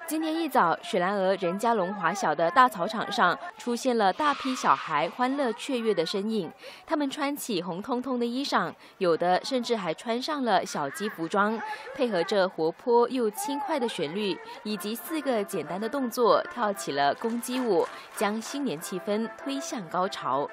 今天一早，水兰莪任家龙华小的大草场上出现了大批小孩欢乐雀跃的身影。他们穿起红彤彤的衣裳，有的甚至还穿上了小鸡服装，配合着活泼又轻快的旋律，以及4个简单的动作，跳起了公鸡舞，将新年气氛推向高潮。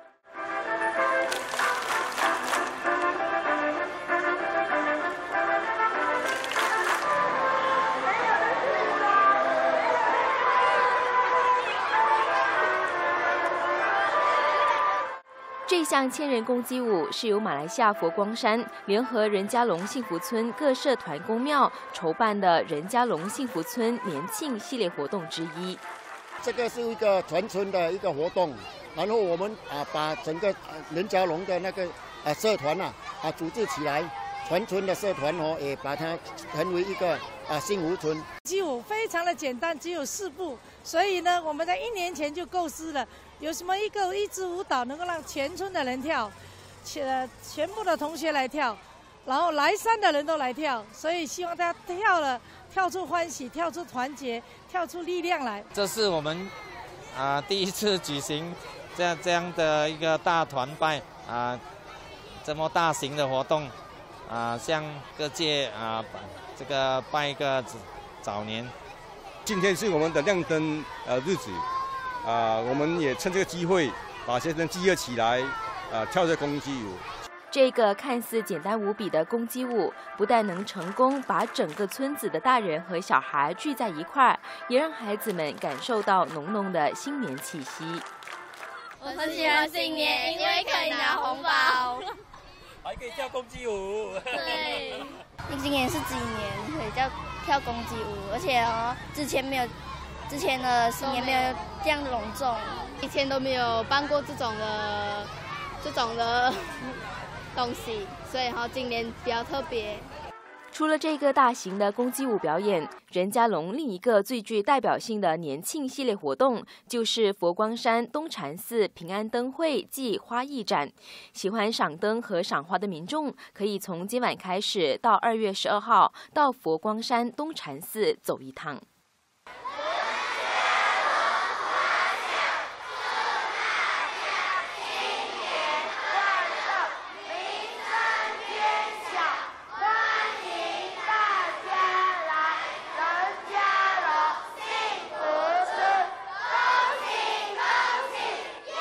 这项千人公鸡舞是由马来西亚佛光山联合任家龙幸福村各社团公庙筹办的任家龙幸福村年庆系列活动之一。 这个是一个全村的一个活动，然后我们把整个任家龙的那个社团组织起来，全村的社团也把它成为一个幸福村。 鸡舞非常的简单，只有4步，所以呢，我们在1年前就构思了。有什么一支舞蹈能够让全村的人跳，全部的同学来跳，然后来山的人都来跳，所以希望大家跳出欢喜，跳出团结，跳出力量来。 这是我们第一次举行这样的一个大团拜这么大型的活动向各界这个拜一个早年。 今天是我们的亮灯日子。我们也趁这个机会把学生集合起来，跳这公鸡舞。 这个看似简单无比的公鸡舞，不但能成功把整个村子的大人和小孩聚在一块，也让孩子们感受到浓浓的新年气息。 我很喜欢新年，因为可以拿红包， 还可以跳公鸡舞。 对，今年是几年可以跳公鸡舞，而且之前的新年没有这样隆重， 以前都没有办过这种的东西，所以今年比较特别。 除了这个大型的公鸡舞表演，任家龙另一个最具代表性的年庆系列活动就是佛光山东禅寺平安灯会暨花艺展。喜欢赏灯和赏花的民众可以从今晚开始到2月12号到佛光山东禅寺走一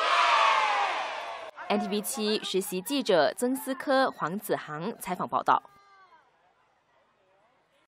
趟。NTV7实习记者曾思科、黄子航采访报道。